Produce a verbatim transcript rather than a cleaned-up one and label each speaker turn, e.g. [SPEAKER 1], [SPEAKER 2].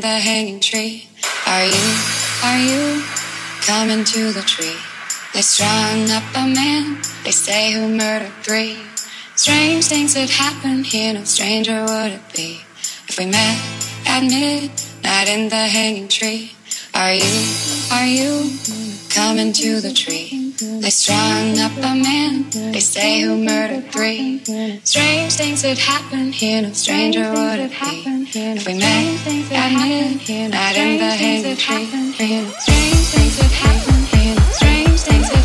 [SPEAKER 1] the hanging tree. Are you, are you coming to the tree? They strung up a man, they say, who murdered three. Strange things that happen here, no stranger would it be if we met at midnight in the hanging tree. Are you, are you coming to the tree? They strung up a man, they say, who murdered three. Strange things that happen here, no stranger would it be if we met at midnight in the hanging tree. Strange things that happen here, strange things that